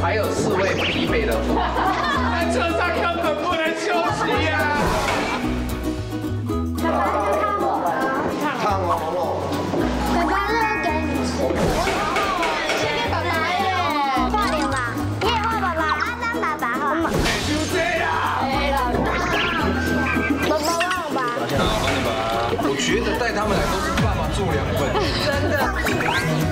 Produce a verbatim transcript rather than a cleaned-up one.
还有四位疲惫的父母，在车上根本不能休息呀。 爸爸是看我吗？ 烫哦，毛毛。 爸爸是要给你吃。谢谢爸爸耶！快点吧，你也画爸爸，阿当爸爸画。 就这样。 爸爸忘了吧？ 好，帮你把。我觉得带他们来都是爸爸做两份。真的。